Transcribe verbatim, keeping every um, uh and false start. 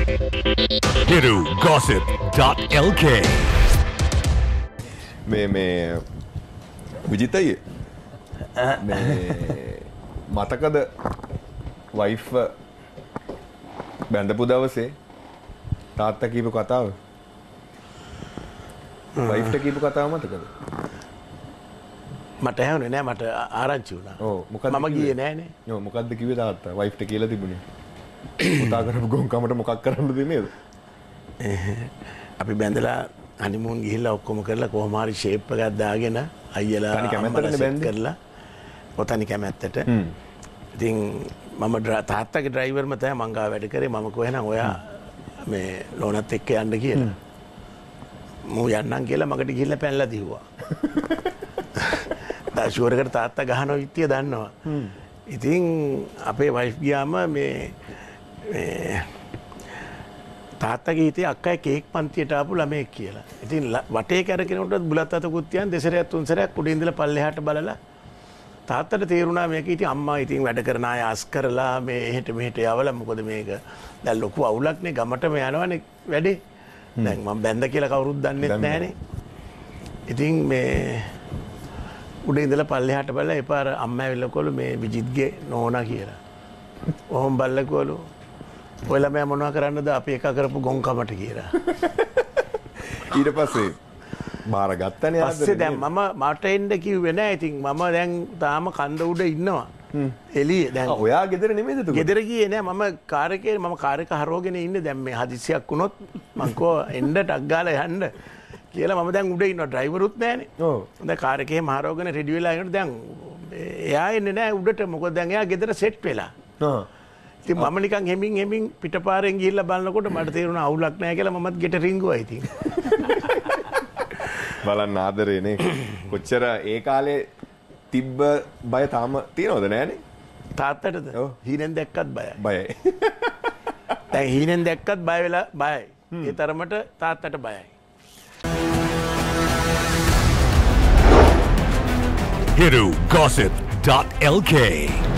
hiru gossip dot l k මේ මේ විජිත් අයියේ මේ මතකද වයිෆ් බැඳපු දවසේ තාත්තා කියපු කතාව වයිෆ්ට කියපු කතාව මතකද? මට ඇහුනේ නෑ මට ආරංචි වුණා. ඔව් මොකක්ද මම ගියේ නෑනේ. ඔව් මොකක්ද කිව්වේ තාත්තා වයිෆ්ට කියලා තිබුණේ? පුතා කරපු ගොංකමට මොකක් කරන්නද නේද? අපි බැඳලා හනිමූන් ගිහිල්ලා ඔක්කොම කරලා කොහොම හරි ෂේප් එකක් දාගෙන අයියලා තනි කැමැත්තටනේ බැඳේ කරලා ඔතනි කැමැත්තට. ඉතින් මම තාත්තගේ ඩ්‍රයිවර්ම තමයි මං ගාව වැඩ කරේ. මම කොහෙනම් ඔයා මේ ලෝනත් එක්ක යන්න කියලා. මූ යන්නම් කියලා මකට ගිහිල්ලා පැනලා දිව්වා. දාශුවරකට තාත්තා ගහන විත්තිය දන්නවා. ඉතින් අපේ වයිෆ් ගියාම මේ මේ තාත්තගේ හිතේ අක්කයි කේක් පන්තියට ආපු ළමයෙක් කියලා. ඉතින් වටේ කැරකෙනකොටත් බුලත් අතකුත් තියන් දෙසරයක් තුන් සැරයක් උඩින් ඉඳලා පල්ලෙහාට බලලා තාත්තට තේරුණා මේක ඉතින් අම්මා ඉතින් වැඩ කරන අය ආස් කරලා මේ එහෙට මෙහෙට යවලා මොකද මේක දැන් ලොකු අවුලක් නේ ගමටම යනවනේ වැඩේ. දැන් මම බැඳ කියලා කවුරුත් දන්නෙත් නැහනේ. ඉතින් මේ උඩින් ඉඳලා පල්ලෙහාට බලලා එපාර අම්මා ඇවිල්ලාකොළු මේ විජිත්ගේ නෝනා කියලා. ඔහොම බල්ලකොළු ඔය ළමයා මොනවා කරන්නද අපි එක කරපු ගොංකමට කියලා. ඊට පස්සේ බාර ගත්තනේ ආදරේ. පස්සේ දැන් මම මට එන්න කිව්වේ නෑ. ඉතින් මම දැන් තාම කන්ද උඩ ඉන්නවා. එළියේ දැන්. ආ ඔයා ගෙදර නෙමෙයිද එතකොට? ගෙදර ගියේ නෑ. මම කාර් එකේ මම කාර් එක හරවගෙන ඉන්නේ. දැන් මේ හදිසියක් වුණොත් මං කෝ එන්න ටක් ගාලා යන්න කියලා මම දැන් උඩ ඉන්නවා. ඩ්‍රයිවරුත් නෑනේ. ඔව්. දැන් කාර් එකේ හරවගෙන රෙඩි වෙලා ඉන්නකොට දැන් එයා එන්නේ නෑ උඩට. මොකද දැන් එයා ගෙදර සෙට් වෙලා. ආ. ඉතින් මම නිකන් හෙමින් හෙමින් පිටපාරෙන් ගිහිල්ලා බලනකොට මට තේරුණා අවුලක් නැහැ කියලා මමත් ගෙට රිංගුවා ඉතින්. බලන්න ආදරේනේ. කොච්චර ඒ කාලේ තිබ්බ බය තාම තියනවද නෑනේ? තාත්තටද? ඔව්. හීනෙන් දැක්කත් බයයි. බයයි. දැන් හීනෙන් දැක්කත් බය වෙලා බයයි. ඒ තරමට තාත්තට බයයි. hiru gossip dot l k